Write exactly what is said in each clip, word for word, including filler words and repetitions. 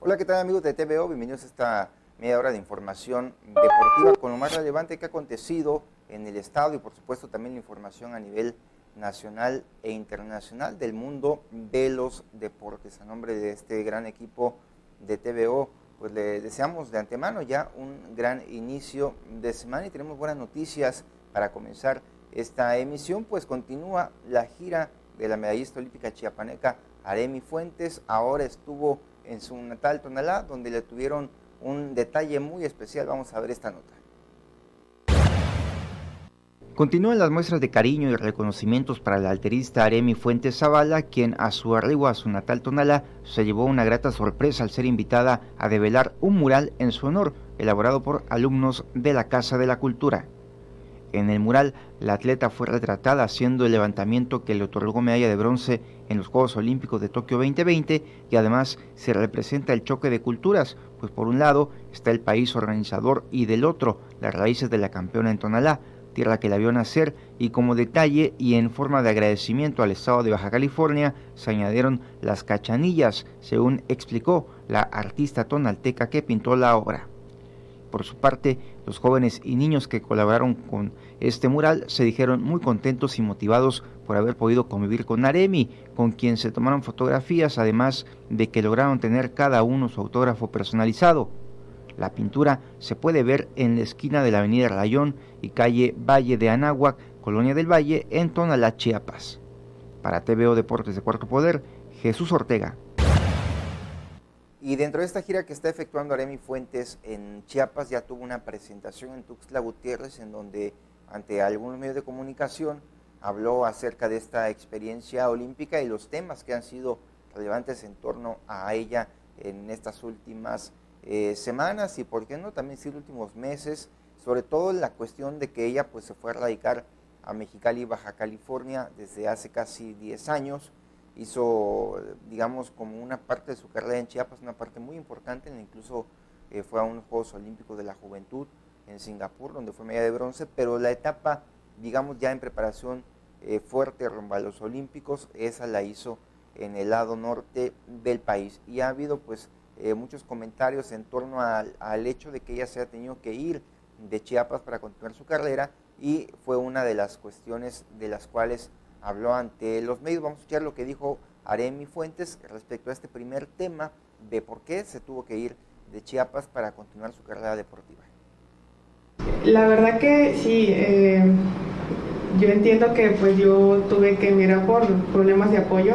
Hola, ¿qué tal amigos de T V O? Bienvenidos a esta media hora de información deportiva con lo más relevante que ha acontecido en el estado y por supuesto también la información a nivel nacional e internacional del mundo de los deportes. A nombre de este gran equipo de T V O, pues le deseamos de antemano ya un gran inicio de semana y tenemos buenas noticias para comenzar esta emisión, pues continúa la gira de la medallista olímpica chiapaneca Aremi Fuentes. Ahora estuvo en su natal Tonalá, donde le tuvieron un detalle muy especial. Vamos a ver esta nota. Continúan las muestras de cariño y reconocimientos para la alterista Aremi Fuentes Zavala, quien a su arribo a su natal Tonalá se llevó una grata sorpresa al ser invitada a develar un mural en su honor, elaborado por alumnos de la Casa de la Cultura. En el mural, la atleta fue retratada haciendo el levantamiento que le otorgó medalla de bronce en los Juegos Olímpicos de Tokio veinte veinte y además se representa el choque de culturas, pues por un lado está el país organizador y del otro las raíces de la campeona en Tonalá, tierra que la vio nacer, y como detalle y en forma de agradecimiento al estado de Baja California se añadieron las cachanillas, según explicó la artista tonalteca que pintó la obra. Por su parte, los jóvenes y niños que colaboraron con este mural se dijeron muy contentos y motivados por haber podido convivir con Aremi, con quien se tomaron fotografías, además de que lograron tener cada uno su autógrafo personalizado. La pintura se puede ver en la esquina de la avenida Rayón y calle Valle de Anáhuac, Colonia del Valle, en Tonalá, Chiapas. Para T V O Deportes de Cuarto Poder, Jesús Ortega. Y dentro de esta gira que está efectuando Aremi Fuentes en Chiapas, ya tuvo una presentación en Tuxtla Gutiérrez, en donde ante algunos medios de comunicación habló acerca de esta experiencia olímpica y los temas que han sido relevantes en torno a ella en estas últimas eh, semanas y, por qué no, también sí, los últimos meses, sobre todo la cuestión de que ella pues se fue a radicar a Mexicali, Baja California, desde hace casi diez años. Hizo, digamos, como una parte de su carrera en Chiapas, una parte muy importante, incluso eh, fue a unos Juegos Olímpicos de la Juventud en Singapur, donde fue medalla de bronce, pero la etapa, digamos, ya en preparación eh, fuerte rumbo a los Olímpicos, esa la hizo en el lado norte del país. Y ha habido, pues, eh, muchos comentarios en torno al, al hecho de que ella se ha tenido que ir de Chiapas para continuar su carrera, y fue una de las cuestiones de las cuales habló ante los medios. Vamos a escuchar lo que dijo Aremi Fuentes respecto a este primer tema de por qué se tuvo que ir de Chiapas para continuar su carrera deportiva. La verdad que sí, eh, yo entiendo que pues yo tuve que mirar por problemas de apoyo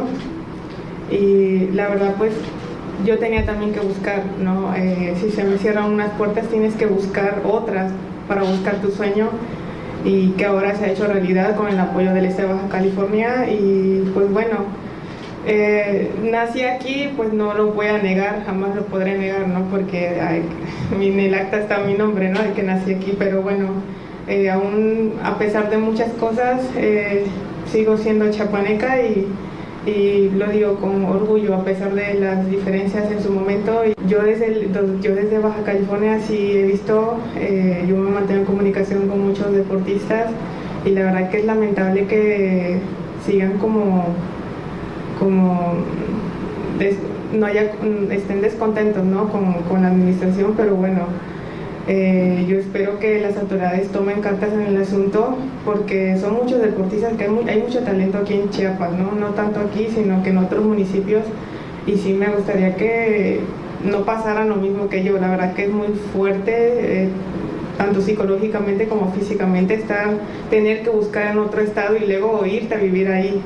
y la verdad pues yo tenía también que buscar, ¿no? Eh, si se me cierran unas puertas tienes que buscar otras para buscar tu sueño, y que ahora se ha hecho realidad con el apoyo del Estado de Baja California. Y pues bueno, eh, nací aquí, pues no lo voy a negar, jamás lo podré negar, ¿no? Porque ay, en el acta está mi nombre, ¿no? De que nací aquí, pero bueno, eh, aún a pesar de muchas cosas, eh, sigo siendo chiapaneca y, y lo digo con orgullo, a pesar de las diferencias en su momento. Yo desde, el, yo desde Baja California sí he visto, eh, yo me mantengo en comunicación con muchos deportistas y la verdad que es lamentable que sigan como, como des, no haya, estén descontentos, ¿no? con, con la administración, pero bueno, eh, yo espero que las autoridades tomen cartas en el asunto, porque son muchos deportistas, que hay, muy, hay mucho talento aquí en Chiapas, ¿no? No tanto aquí, sino que en otros municipios, y sí me gustaría que no pasara lo mismo que yo. La verdad que es muy fuerte, eh, tanto psicológicamente como físicamente, estar, tener que buscar en otro estado y luego irte a vivir ahí.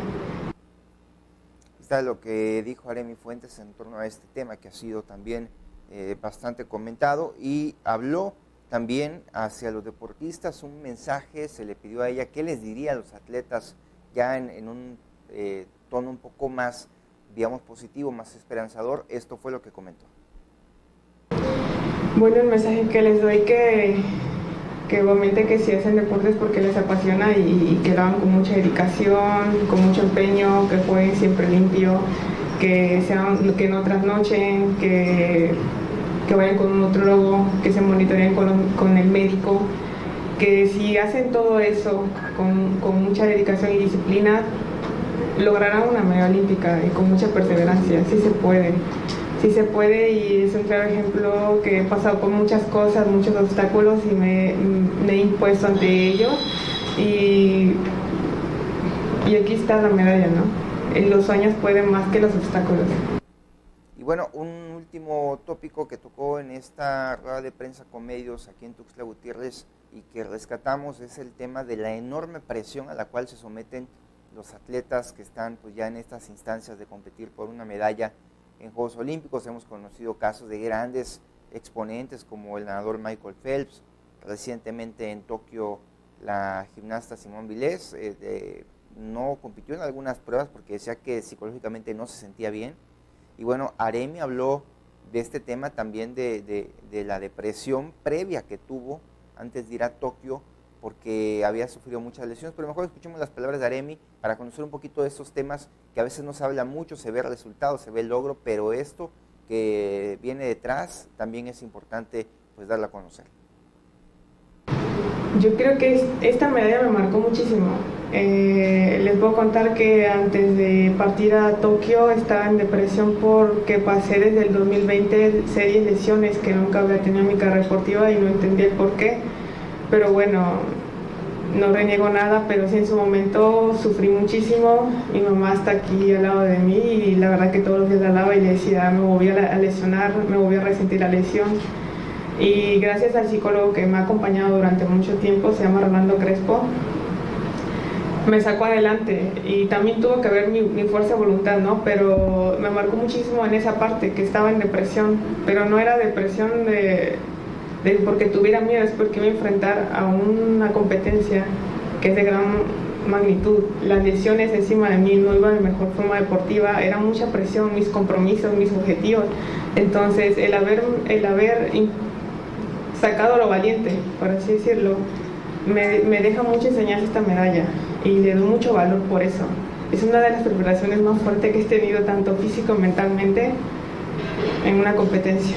Está lo que dijo Aremi Fuentes en torno a este tema, que ha sido también eh, bastante comentado, y habló también hacia los deportistas un mensaje. Se le pidió a ella qué les diría a los atletas ya en, en un eh, tono un poco más, digamos, positivo, más esperanzador. Esto fue lo que comentó. Bueno, el mensaje que les doy que, que obviamente que si hacen deportes porque les apasiona y, y que lo hagan con mucha dedicación, con mucho empeño, que jueguen siempre limpio, que, sean, que no trasnochen, que, que vayan con un nutrólogo, que se monitoreen con, con el médico, que si hacen todo eso con, con mucha dedicación y disciplina, lograrán una medalla olímpica y con mucha perseverancia. Sí se puede. sí se puede, y es un claro ejemplo que he pasado por muchas cosas, muchos obstáculos y me, me he impuesto ante ellos, y, y aquí está la medalla, ¿no? Los sueños pueden más que los obstáculos. Y bueno, un último tópico que tocó en esta rueda de prensa con medios aquí en Tuxtla Gutiérrez y que rescatamos es el tema de la enorme presión a la cual se someten los atletas que están pues ya en estas instancias de competir por una medalla en Juegos Olímpicos. Hemos conocido casos de grandes exponentes como el nadador Michael Phelps, recientemente en Tokio la gimnasta Simone Biles, eh, de, no compitió en algunas pruebas porque decía que psicológicamente no se sentía bien. Y bueno, Aremi habló de este tema también de, de, de la depresión previa que tuvo antes de ir a Tokio, porque había sufrido muchas lesiones, pero mejor escuchemos las palabras de Aremi para conocer un poquito de esos temas que a veces no se habla mucho, se ve el resultado, se ve el logro, pero esto que viene detrás también es importante pues darla a conocer. Yo creo que esta medalla me marcó muchísimo. Eh, les puedo contar que antes de partir a Tokio estaba en depresión porque pasé desde el dos mil veinte serias lesiones que nunca había tenido en mi carrera deportiva y no entendía el por qué. Pero bueno, no reniego nada, pero sí en su momento sufrí muchísimo. Mi mamá está aquí al lado de mí y la verdad que todos los días la hablaba y le decía, me volví a lesionar, me volví a resentir la lesión. Y gracias al psicólogo que me ha acompañado durante mucho tiempo, se llama Rolando Crespo, me sacó adelante, y también tuvo que ver mi, mi fuerza de voluntad, ¿no? Pero me marcó muchísimo en esa parte, que estaba en depresión, pero no era depresión de, de porque tuviera miedo, es porque me iba a enfrentar a una competencia que es de gran magnitud. Las lesiones encima de mí, no iba de mejor forma deportiva, era mucha presión, mis compromisos, mis objetivos. Entonces el haber, el haber sacado lo valiente, por así decirlo, me, me deja mucha enseñanza esta medalla y le doy mucho valor por eso. Es una de las preparaciones más fuertes que he tenido, tanto físico y mentalmente, en una competencia.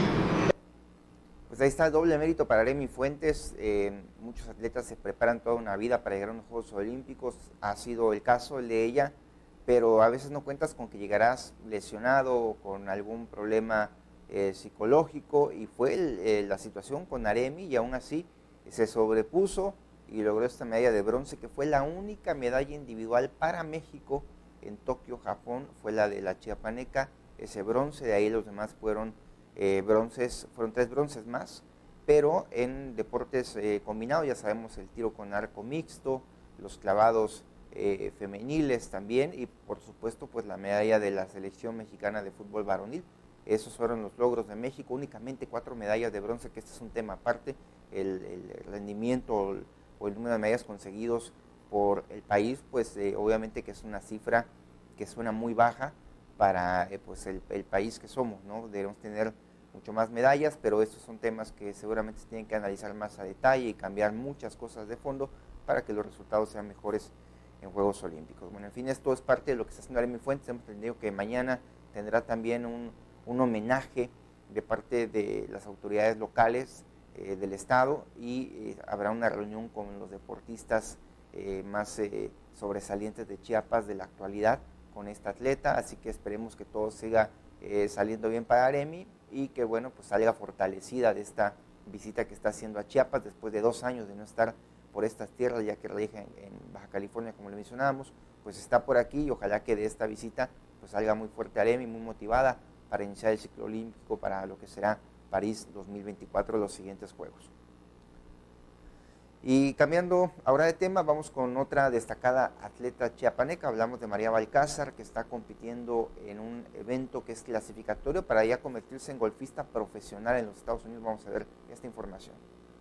Pues ahí está el doble mérito para Aremi Fuentes. Eh, muchos atletas se preparan toda una vida para llegar a unos Juegos Olímpicos, ha sido el caso de ella, pero a veces no cuentas con que llegarás lesionado o con algún problema Eh, psicológico, y fue el, eh, la situación con Aremi, y aún así se sobrepuso y logró esta medalla de bronce, que fue la única medalla individual para México en Tokio, Japón, fue la de la chiapaneca, ese bronce. De ahí los demás fueron eh, bronces, fueron tres bronces más, pero en deportes eh, combinados, ya sabemos, el tiro con arco mixto, los clavados eh, femeniles también, y por supuesto pues la medalla de la selección mexicana de fútbol varonil. Esos fueron los logros de México, únicamente cuatro medallas de bronce, que este es un tema aparte, el, el rendimiento o el, o el número de medallas conseguidos por el país, pues eh, obviamente que es una cifra que suena muy baja para eh, pues el, el país que somos, ¿no? Debemos tener mucho más medallas, pero estos son temas que seguramente se tienen que analizar más a detalle y cambiar muchas cosas de fondo para que los resultados sean mejores en Juegos Olímpicos. Bueno, en fin, esto es parte de lo que está haciendo Aremi Fuentes. Hemos entendido que mañana tendrá también un un homenaje de parte de las autoridades locales eh, del estado, y eh, habrá una reunión con los deportistas eh, más eh, sobresalientes de Chiapas de la actualidad con esta atleta, así que esperemos que todo siga eh, saliendo bien para Aremi y que bueno, pues salga fortalecida de esta visita que está haciendo a Chiapas después de dos años de no estar por estas tierras, ya que radica en, en Baja California, como le mencionábamos, pues está por aquí, y ojalá que de esta visita pues salga muy fuerte Aremi, muy motivada para iniciar el ciclo olímpico para lo que será París dos mil veinticuatro, los siguientes Juegos. Y cambiando ahora de tema, vamos con otra destacada atleta chiapaneca. Hablamos de María Balcázar, que está compitiendo en un evento que es clasificatorio para ya convertirse en golfista profesional en los Estados Unidos. Vamos a ver esta información.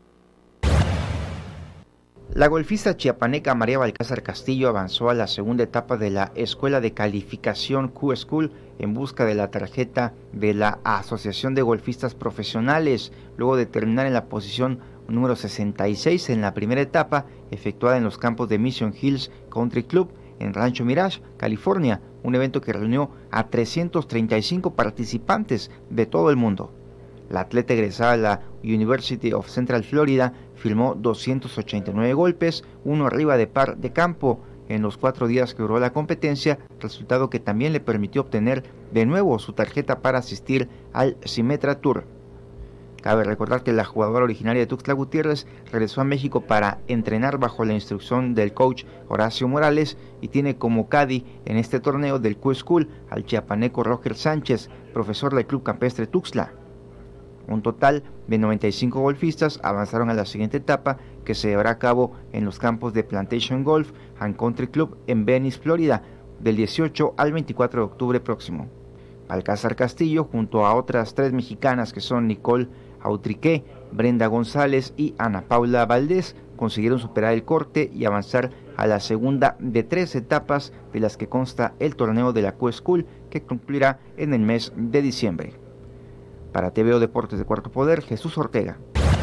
La golfista chiapaneca María Balcázar Castillo avanzó a la segunda etapa de la Escuela de Calificación Q-School en busca de la tarjeta de la Asociación de Golfistas Profesionales, luego de terminar en la posición número sesenta y seis en la primera etapa, efectuada en los campos de Mission Hills Country Club en Rancho Mirage, California, un evento que reunió a trescientos treinta y cinco participantes de todo el mundo. La atleta egresada de la University of Central Florida filmó doscientos ochenta y nueve golpes, uno arriba de par de campo, en los cuatro días que duró la competencia, resultado que también le permitió obtener de nuevo su tarjeta para asistir al Symetra Tour. Cabe recordar que la jugadora originaria de Tuxtla Gutiérrez regresó a México para entrenar bajo la instrucción del coach Horacio Morales y tiene como caddy en este torneo del Q-School al chiapaneco Roger Sánchez, profesor del Club Campestre Tuxtla. Un total de noventa y cinco golfistas avanzaron a la siguiente etapa, que se llevará a cabo en los campos de Plantation Golf and Country Club en Venice, Florida, del dieciocho al veinticuatro de octubre próximo. Balcázar Castillo, junto a otras tres mexicanas que son Nicole Autriqué, Brenda González y Ana Paula Valdés, consiguieron superar el corte y avanzar a la segunda de tres etapas de las que consta el torneo de la Q-School, que concluirá en el mes de diciembre. Para T V O Deportes de Cuarto Poder, Jesús Ortega.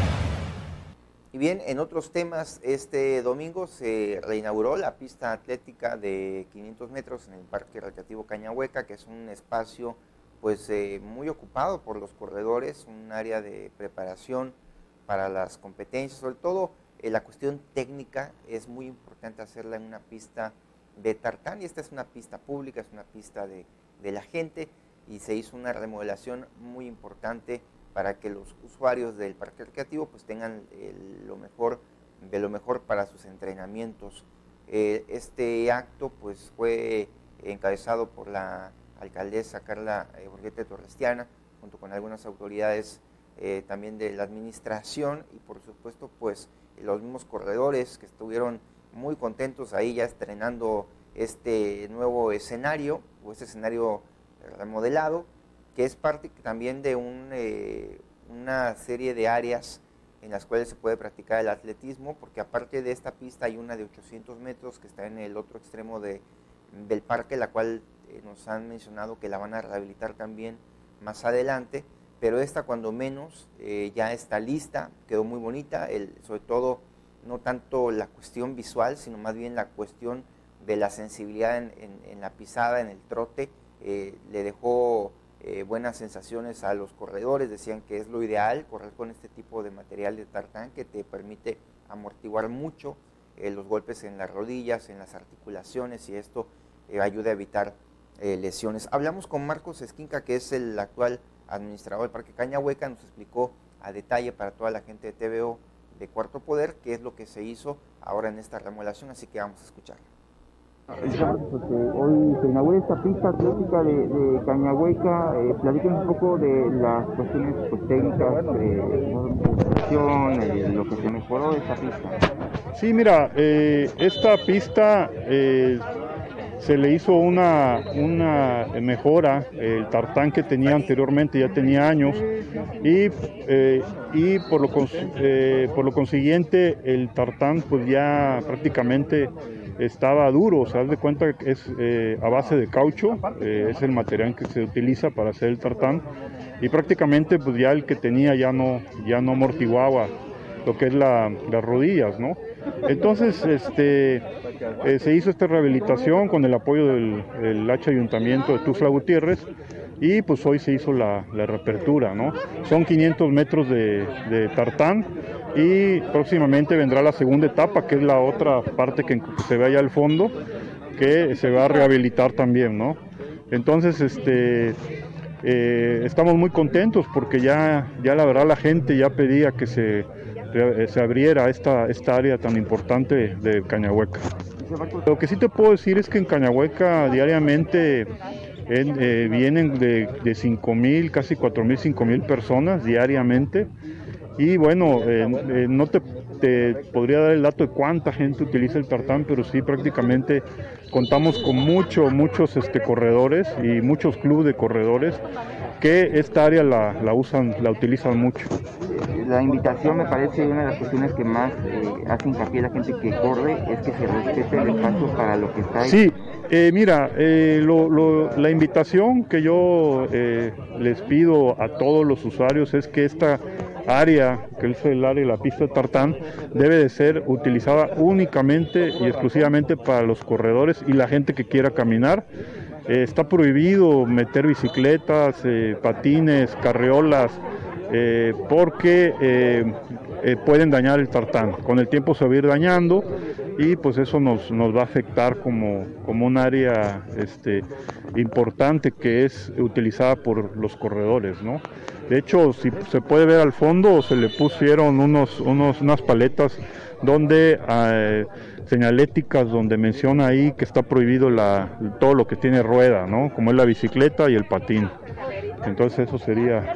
Y bien, en otros temas, este domingo se reinauguró la pista atlética de quinientos metros en el Parque Recreativo Cañahueca, que es un espacio pues eh, muy ocupado por los corredores, un área de preparación para las competencias, sobre todo eh, la cuestión técnica es muy importante hacerla en una pista de tartán, y esta es una pista pública, es una pista de, de la gente, y se hizo una remodelación muy importante para que los usuarios del Parque Recreativo pues tengan el, lo mejor de lo mejor para sus entrenamientos. Eh, este acto pues fue encabezado por la alcaldesa Carla eh, Borghete Torrestiana, junto con algunas autoridades eh, también de la administración, y por supuesto pues los mismos corredores que estuvieron muy contentos ahí ya estrenando este nuevo escenario, o este escenario remodelado, que es parte también de un, eh, una serie de áreas en las cuales se puede practicar el atletismo, porque aparte de esta pista hay una de ochocientos metros que está en el otro extremo de, del parque, la cual eh, nos han mencionado que la van a rehabilitar también más adelante, pero esta cuando menos eh, ya está lista, quedó muy bonita, el, sobre todo no tanto la cuestión visual, sino más bien la cuestión de la sensibilidad en, en, en la pisada, en el trote, eh, le dejó Eh, buenas sensaciones a los corredores. Decían que es lo ideal correr con este tipo de material de tartán, que te permite amortiguar mucho eh, los golpes en las rodillas, en las articulaciones, y esto eh, ayuda a evitar eh, lesiones. Hablamos con Marcos Esquinca, que es el actual administrador del Parque Cañahueca, nos explicó a detalle para toda la gente de T V O de Cuarto Poder qué es lo que se hizo ahora en esta remodelación, así que vamos a escucharlo. Hoy se inaugura esta pista atlética de, de Cañahueca. Eh, platíquenos un poco de las cuestiones pues, técnicas, de eh, lo que se mejoró de esta pista. Sí, mira, eh, esta pista eh, se le hizo una, una mejora. El tartán que tenía anteriormente ya tenía años, y, eh, y por, lo, eh, por lo consiguiente el tartán pues ya prácticamente estaba duro. O sea, haz de cuenta que es eh, a base de caucho, eh, es el material que se utiliza para hacer el tartán, y prácticamente pues ya el que tenía ya no, ya no amortiguaba lo que es la, las rodillas, ¿no? Entonces este, eh, se hizo esta rehabilitación con el apoyo del el H Ayuntamiento de Tuxtla Gutiérrez, y pues hoy se hizo la, la reapertura, ¿no? Son quinientos metros de, de tartán, y próximamente vendrá la segunda etapa, que es la otra parte que se ve allá al fondo, que se va a rehabilitar también, ¿no? Entonces este, eh, estamos muy contentos porque ya, ya la verdad la gente ya pedía que se, se abriera esta, esta área tan importante de Cañahueca. Lo que sí te puedo decir es que en Cañahueca diariamente En, eh, vienen de, de cinco mil, casi cuatro mil, cinco mil personas diariamente, y bueno, eh, eh, no te, te podría dar el dato de cuánta gente utiliza el tartán, pero sí prácticamente contamos con mucho, muchos este, corredores y muchos clubes de corredores que esta área la, la usan, la utilizan mucho. La invitación me parece una de las cuestiones que más eh, hace hincapié la gente que corre, es que se respete el espacio para lo que está ahí. Sí, eh, mira, eh, lo, lo, la invitación que yo eh, les pido a todos los usuarios es que esta área, que es el área de la pista de tartán, debe de ser utilizada únicamente y exclusivamente para los corredores y la gente que quiera caminar. Eh, está prohibido meter bicicletas, eh, patines, carriolas, eh, porque eh, eh, pueden dañar el tartán. Con el tiempo se va a ir dañando, y pues eso nos, nos va a afectar como, como un área este, importante que es utilizada por los corredores, ¿no? De hecho, si se puede ver al fondo, se le pusieron unos, unos, unas paletas donde eh, señaléticas donde menciona ahí que está prohibido la, todo lo que tiene rueda, ¿no? Como es la bicicleta y el patín. Entonces eso sería...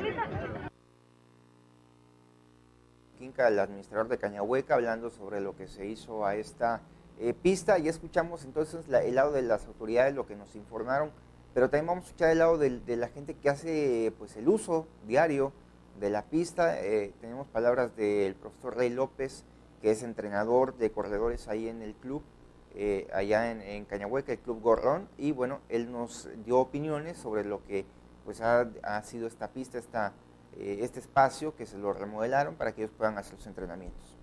El administrador de Cañahueca hablando sobre lo que se hizo a esta eh, pista. Ya escuchamos entonces la, el lado de las autoridades, lo que nos informaron, pero también vamos a escuchar el lado de, de la gente que hace pues el uso diario de la pista. Eh, tenemos palabras del profesor Rey López, que es entrenador de corredores ahí en el club, eh, allá en, en Cañahueca, el Club Gorrón, y bueno, él nos dio opiniones sobre lo que pues ha, ha sido esta pista, esta este espacio que se lo remodelaron para que ellos puedan hacer sus entrenamientos.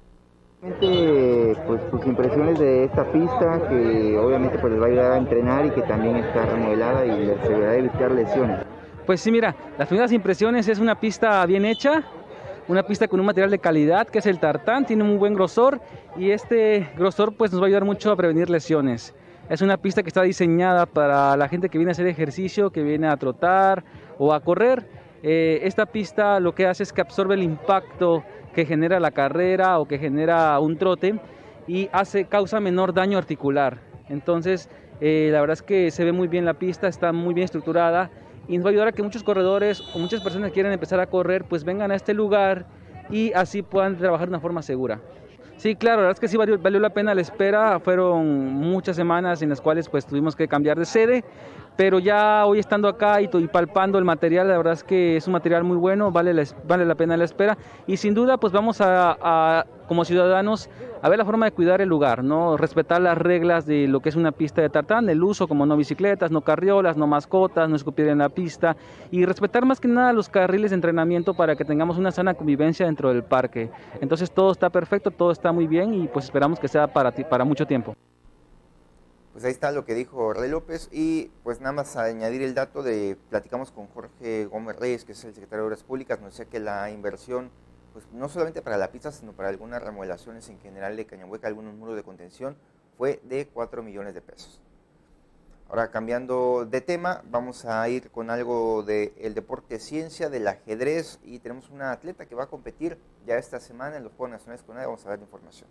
Pues tus impresiones de esta pista, que obviamente pues les va a ayudar a entrenar y que también está remodelada y les ayudará a evitar lesiones. Pues sí, mira, las primeras impresiones es una pista bien hecha, una pista con un material de calidad que es el tartán, tiene un buen grosor y este grosor pues nos va a ayudar mucho a prevenir lesiones. Es una pista que está diseñada para la gente que viene a hacer ejercicio, que viene a trotar o a correr. Eh, esta pista lo que hace es que absorbe el impacto que genera la carrera o que genera un trote y hace, causa menor daño articular. Entonces, eh, la verdad es que se ve muy bien la pista, está muy bien estructurada y nos va a ayudar a que muchos corredores o muchas personas que quieren empezar a correr, pues vengan a este lugar y así puedan trabajar de una forma segura. Sí, claro, la verdad es que sí valió, valió la pena la espera, fueron muchas semanas en las cuales pues tuvimos que cambiar de sede, pero ya hoy estando acá y, y palpando el material, la verdad es que es un material muy bueno, vale la, vale la pena la espera y sin duda pues vamos a, a, como ciudadanos, a ver la forma de cuidar el lugar, ¿no? Respetar las reglas de lo que es una pista de tartán, el uso como no bicicletas, no carriolas, no mascotas, no escupir en la pista y respetar más que nada los carriles de entrenamiento para que tengamos una sana convivencia dentro del parque. Entonces todo está perfecto, todo está muy bien y pues esperamos que sea para, ti, para mucho tiempo. Pues ahí está lo que dijo Rey López y pues nada más a añadir el dato de, platicamos con Jorge Gómez Reyes, que es el secretario de Obras Públicas, nos decía que la inversión, pues no solamente para la pista, sino para algunas remodelaciones en general de Cañahueca, algunos muros de contención, fue de cuatro millones de pesos. Ahora cambiando de tema, vamos a ir con algo del deporte ciencia, del ajedrez y tenemos una atleta que va a competir ya esta semana en los Juegos Nacionales con ella, vamos a dar información.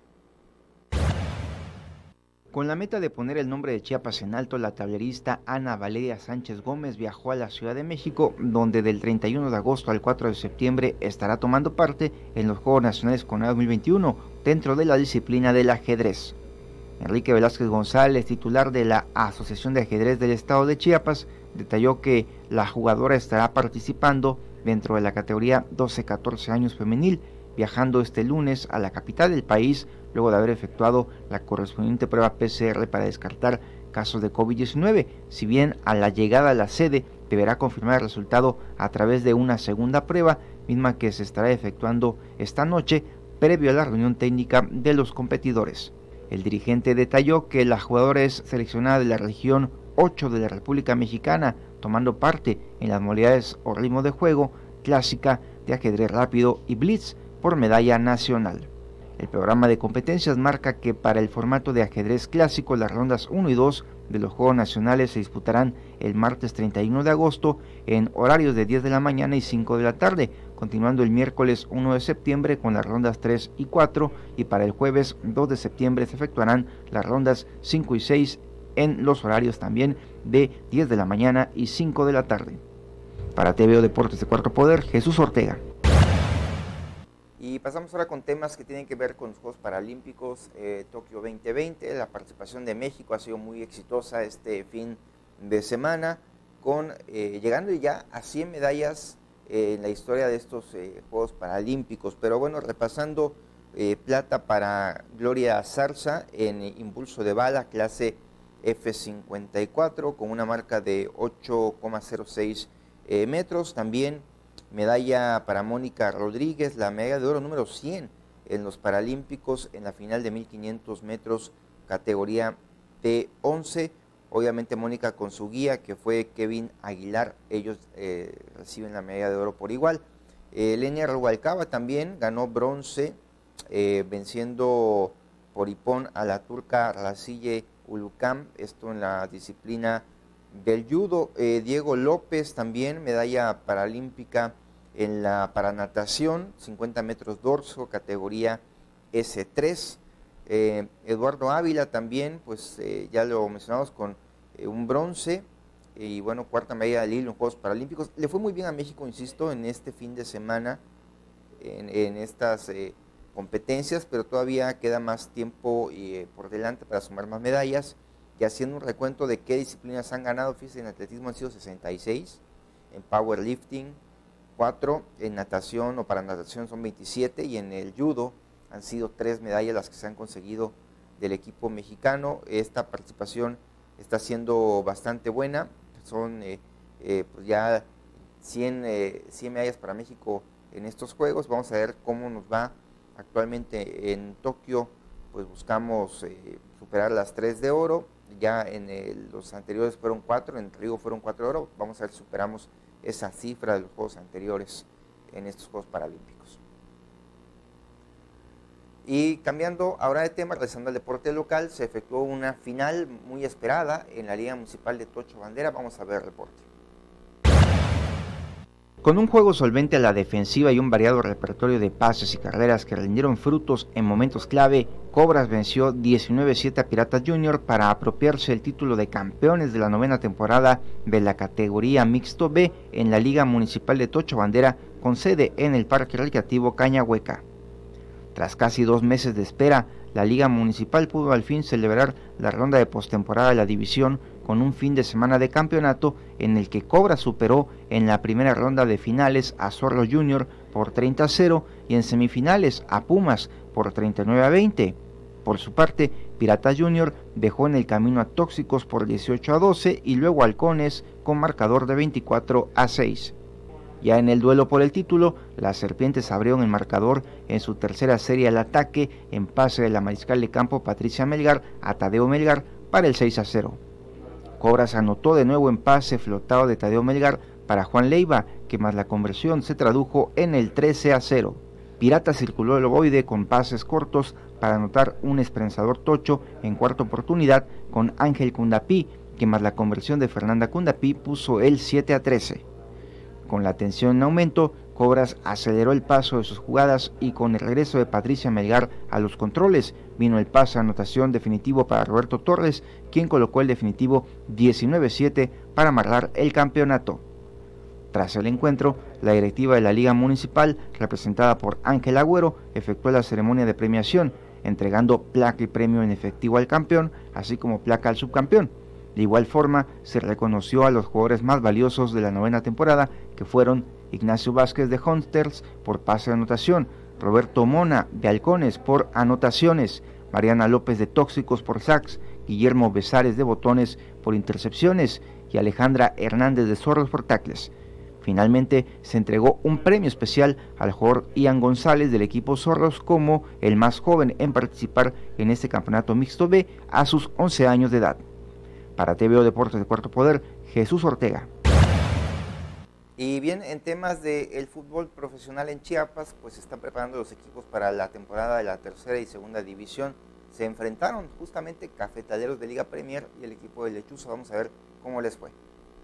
Con la meta de poner el nombre de Chiapas en alto, la tablerista Ana Valeria Sánchez Gómez viajó a la Ciudad de México, donde del treinta y uno de agosto al cuatro de septiembre estará tomando parte en los Juegos Nacionales CONADE dos mil veintiuno, dentro de la disciplina del ajedrez. Enrique Velázquez González, titular de la Asociación de Ajedrez del Estado de Chiapas, detalló que la jugadora estará participando dentro de la categoría doce a catorce años femenil, viajando este lunes a la capital del país, luego de haber efectuado la correspondiente prueba P C R para descartar casos de COVID diecinueve, si bien a la llegada a la sede deberá confirmar el resultado a través de una segunda prueba, misma que se estará efectuando esta noche, previo a la reunión técnica de los competidores. El dirigente detalló que la jugadora es seleccionada de la región ocho de la República Mexicana, tomando parte en las modalidades o ritmo de juego, clásica, de ajedrez rápido y blitz por medalla nacional. El programa de competencias marca que para el formato de ajedrez clásico las rondas uno y dos de los Juegos Nacionales se disputarán el martes treinta y uno de agosto en horarios de diez de la mañana y cinco de la tarde, continuando el miércoles uno de septiembre con las rondas tres y cuatro y para el jueves dos de septiembre se efectuarán las rondas cinco y seis en los horarios también de diez de la mañana y cinco de la tarde. Para T V O Deportes de Cuarto Poder, Jesús Ortega. Y pasamos ahora con temas que tienen que ver con los Juegos Paralímpicos eh, Tokio veinte veinte. La participación de México ha sido muy exitosa este fin de semana, con eh, llegando ya a cien medallas eh, en la historia de estos eh, Juegos Paralímpicos. Pero bueno, repasando, eh, plata para Gloria Zarza en eh, impulso de bala, clase F cincuenta y cuatro, con una marca de ocho coma cero seis eh, metros. También medalla para Mónica Rodríguez, la medalla de oro número cien en los Paralímpicos en la final de mil quinientos metros, categoría T once. Obviamente Mónica con su guía, que fue Kevin Aguilar, ellos eh, reciben la medalla de oro por igual. Eh, Lenia Rubalcaba también ganó bronce, eh, venciendo Coripón a la turca Racille Ulucam, esto en la disciplina del judo. Eh, Diego López también, medalla paralímpica en la paranatación, cincuenta metros dorso, categoría ese tres. Eh, Eduardo Ávila también, pues eh, ya lo mencionamos con eh, un bronce, y bueno, cuarta medalla del hilo en Juegos Paralímpicos. Le fue muy bien a México, insisto, en este fin de semana, en, en estas eh, competencias, pero todavía queda más tiempo eh, por delante para sumar más medallas. Y haciendo un recuento de qué disciplinas han ganado, fíjense, en atletismo han sido sesenta y seis, en powerlifting cuatro, en natación o para natación son veintisiete, y en el judo han sido tres medallas las que se han conseguido del equipo mexicano. Esta participación está siendo bastante buena, son eh, eh, pues ya cien, eh, cien medallas para México en estos Juegos. Vamos a ver cómo nos va actualmente en Tokio, pues buscamos eh, superar las tres de oro, ya en el, los anteriores fueron cuatro, en Río fueron cuatro de oro, vamos a ver si superamos esa cifra de los Juegos anteriores en estos Juegos Paralímpicos. Y cambiando ahora de tema, regresando al deporte local, se efectuó una final muy esperada en la Liga Municipal de Tocho Bandera. Vamos a ver el reporte. Con un juego solvente a la defensiva y un variado repertorio de pases y carreras que rindieron frutos en momentos clave, Cobras venció diecinueve siete a Piratas Junior para apropiarse el título de campeones de la novena temporada de la categoría Mixto B en la Liga Municipal de Tocho Bandera, con sede en el Parque Recreativo Cañahueca. Tras casi dos meses de espera, la Liga Municipal pudo al fin celebrar la ronda de postemporada de la división con un fin de semana de campeonato en el que Cobras superó en la primera ronda de finales a Zorro Junior por treinta a cero y en semifinales a Pumas por treinta y nueve a veinte. Por su parte, Piratas Junior dejó en el camino a Tóxicos por dieciocho a doce y luego a Halcones con marcador de veinticuatro a seis. Ya en el duelo por el título, las Serpientes abrieron el marcador en su tercera serie al ataque en pase de la mariscal de campo Patricia Melgar a Tadeo Melgar para el seis a cero. Cobras anotó de nuevo en pase flotado de Tadeo Melgar para Juan Leiva, que más la conversión se tradujo en el trece a cero. Pirata circuló el ovoide con pases cortos para anotar un esperanzador tocho en cuarta oportunidad con Ángel Cundapí, que más la conversión de Fernanda Cundapí puso el siete a trece. Con la tensión en aumento, Cobras aceleró el paso de sus jugadas y con el regreso de Patricia Melgar a los controles vino el pase a anotación definitivo para Roberto Torres, quien colocó el definitivo diecinueve siete para amarrar el campeonato. Tras el encuentro, la directiva de la Liga Municipal, representada por Ángel Agüero, efectuó la ceremonia de premiación, entregando placa y premio en efectivo al campeón, así como placa al subcampeón. De igual forma, se reconoció a los jugadores más valiosos de la novena temporada, que fueron Ignacio Vázquez de Hunters por pase de anotación, Roberto Mona de Halcones por anotaciones, Mariana López de Tóxicos por sacks, Guillermo Besares de Botones por intercepciones y Alejandra Hernández de Zorros por tackles. Finalmente, se entregó un premio especial al jugador Ian González del equipo Zorros como el más joven en participar en este campeonato mixto B a sus once años de edad. Para T V O Deportes de Cuarto Poder, Jesús Ortega. Y bien, en temas del fútbol profesional en Chiapas, pues se están preparando los equipos para la temporada de la tercera y segunda división. Se enfrentaron justamente Cafetaleros de Liga Premier y el equipo de Lechuza. Vamos a ver cómo les fue.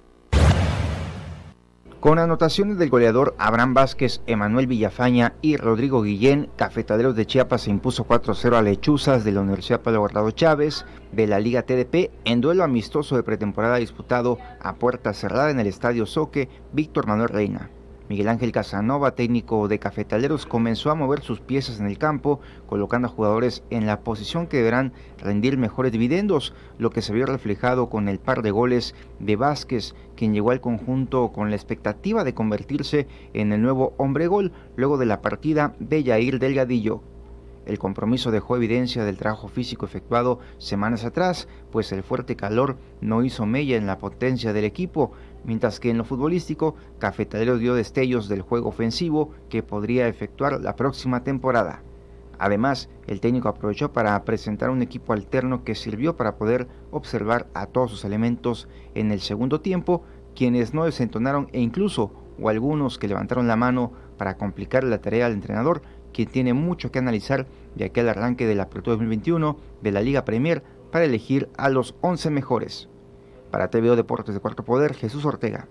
Con anotaciones del goleador Abraham Vázquez, Emanuel Villafaña y Rodrigo Guillén, Cafetaleros de Chiapas se impuso cuatro a cero a Lechuzas de la Universidad Pablo Guardado Chávez de la Liga T D P en duelo amistoso de pretemporada disputado a puerta cerrada en el Estadio Soque Víctor Manuel Reina. Miguel Ángel Casanova, técnico de Cafetaleros, comenzó a mover sus piezas en el campo, colocando a jugadores en la posición que deberán rendir mejores dividendos, lo que se vio reflejado con el par de goles de Vázquez, quien llegó al conjunto con la expectativa de convertirse en el nuevo hombre gol luego de la partida de Yair Delgadillo. El compromiso dejó evidencia del trabajo físico efectuado semanas atrás, pues el fuerte calor no hizo mella en la potencia del equipo, mientras que en lo futbolístico, Cafetalero dio destellos del juego ofensivo que podría efectuar la próxima temporada. Además, el técnico aprovechó para presentar un equipo alterno que sirvió para poder observar a todos sus elementos en el segundo tiempo, quienes no desentonaron e incluso, o algunos que levantaron la mano para complicar la tarea al entrenador, quien tiene mucho que analizar de aquel arranque de la Apertura dos mil veintiuno de la Liga Premier para elegir a los once mejores. Para T V O Deportes de Cuarto Poder, Jesús Ortega.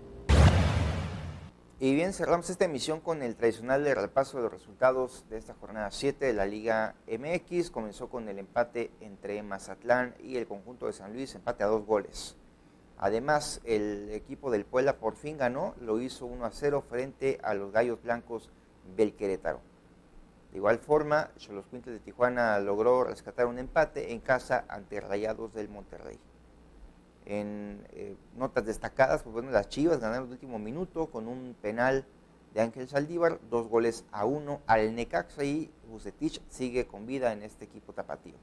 Y bien, cerramos esta emisión con el tradicional repaso de los resultados de esta jornada siete de la Liga M X. Comenzó con el empate entre Mazatlán y el conjunto de San Luis, empate a dos goles. Además, el equipo del Puebla por fin ganó, lo hizo uno a cero frente a los Gallos Blancos del Querétaro. De igual forma, Xoloscuintla de Tijuana logró rescatar un empate en casa ante Rayados del Monterrey. En eh, notas destacadas, pues bueno, las Chivas ganaron el último minuto con un penal de Ángel Saldívar, dos goles a uno al Necaxa, y Vucetich sigue con vida en este equipo tapatío.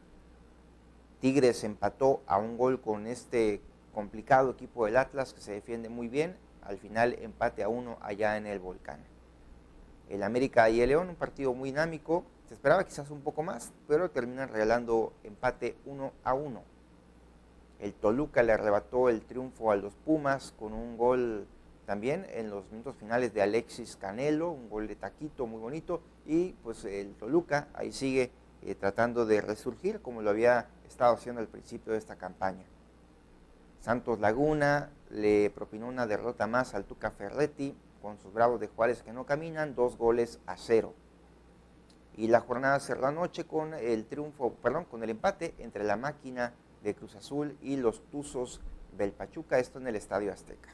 Tigres empató a un gol con este complicado equipo del Atlas, que se defiende muy bien, al final empate a uno allá en el Volcán. El América y el León, un partido muy dinámico, se esperaba quizás un poco más, pero terminan regalando empate uno a uno. El Toluca le arrebató el triunfo a los Pumas con un gol también en los minutos finales de Alexis Canelo, un gol de taquito muy bonito, y pues el Toluca ahí sigue eh, tratando de resurgir como lo había estado haciendo al principio de esta campaña. Santos Laguna le propinó una derrota más al Tuca Ferretti con sus Bravos de Juárez que no caminan, dos goles a cero. Y la jornada cerró anoche con el triunfo, perdón, con el empate entre la Máquina de Cruz Azul y los Tuzos del Pachuca, esto en el Estadio Azteca.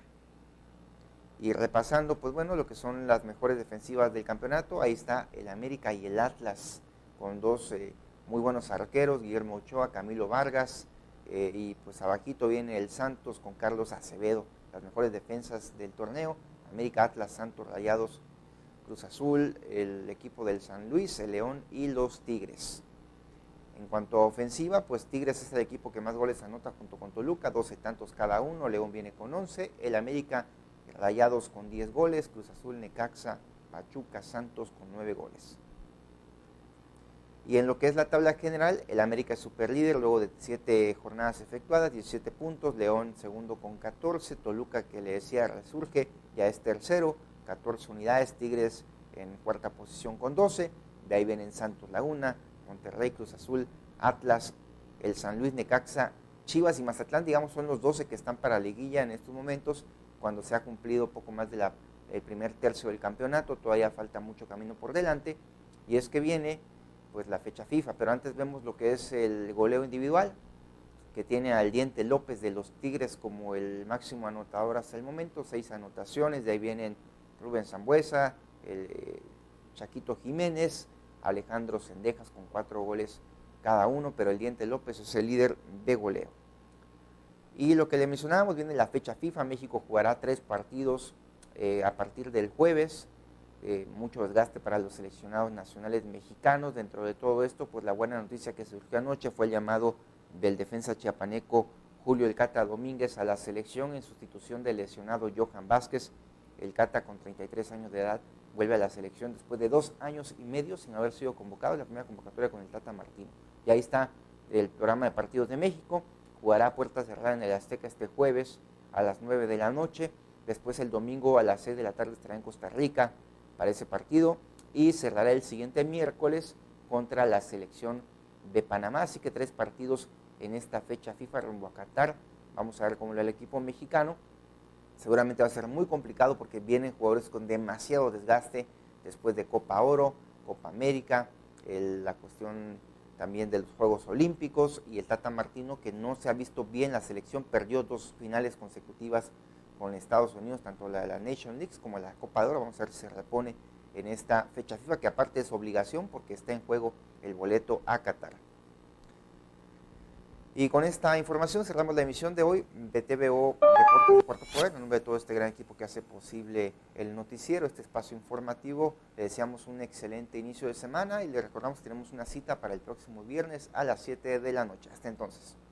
Y repasando, pues bueno, lo que son las mejores defensivas del campeonato, ahí está el América y el Atlas, con dos eh, muy buenos arqueros, Guillermo Ochoa, Camilo Vargas, eh, y pues abajito viene el Santos con Carlos Acevedo, las mejores defensas del torneo, América, Atlas, Santos, Rayados, Cruz Azul, el equipo del San Luis, el León y los Tigres. En cuanto a ofensiva, pues Tigres es el equipo que más goles anota junto con Toluca, doce tantos cada uno, León viene con once, el América, Rayados con diez goles, Cruz Azul, Necaxa, Pachuca, Santos con nueve goles. Y en lo que es la tabla general, el América es superlíder luego de siete jornadas efectuadas, diecisiete puntos, León segundo con catorce, Toluca, que le decía resurge, ya es tercero, catorce unidades, Tigres en cuarta posición con doce, de ahí vienen Santos Laguna, Monterrey, Cruz Azul, Atlas, el San Luis, Necaxa, Chivas y Mazatlán, digamos, son los doce que están para liguilla en estos momentos, cuando se ha cumplido poco más del primer tercio del campeonato, todavía falta mucho camino por delante, y es que viene pues la fecha FIFA, pero antes vemos lo que es el goleo individual, que tiene al Diente López de los Tigres como el máximo anotador hasta el momento, seis anotaciones, de ahí vienen Rubén Sambueza, el eh, Chaquito Jiménez, Alejandro Cendejas con cuatro goles cada uno, pero el Diente López es el líder de goleo. Y lo que le mencionábamos, viene la fecha FIFA, México jugará tres partidos eh, a partir del jueves, eh, mucho desgaste para los seleccionados nacionales mexicanos. Dentro de todo esto, pues la buena noticia que surgió anoche fue el llamado del defensa chiapaneco Julio El Cata Domínguez a la selección en sustitución del lesionado Johan Vázquez. El Cata, con treinta y tres años de edad, vuelve a la selección después de dos años y medio sin haber sido convocado, la primera convocatoria con el Tata Martino. Y ahí está el programa de partidos de México, jugará a puerta cerrada en el Azteca este jueves a las nueve de la noche, después el domingo a las seis de la tarde estará en Costa Rica para ese partido, y cerrará el siguiente miércoles contra la selección de Panamá, así que tres partidos en esta fecha FIFA rumbo a Qatar. Vamos a ver cómo lo el equipo mexicano. Seguramente va a ser muy complicado porque vienen jugadores con demasiado desgaste después de Copa Oro, Copa América, el, la cuestión también de los Juegos Olímpicos, y el Tata Martino, que no se ha visto bien la selección, perdió dos finales consecutivas con Estados Unidos, tanto la de la Nation League como la Copa de Oro. Vamos a ver si se repone en esta fecha FIFA, que aparte es obligación porque está en juego el boleto a Qatar. Y con esta información cerramos la emisión de hoy de T V O Deportes de Cuarto Poder. En nombre de todo este gran equipo que hace posible el noticiero, este espacio informativo, le deseamos un excelente inicio de semana y le recordamos que tenemos una cita para el próximo viernes a las siete de la noche. Hasta entonces.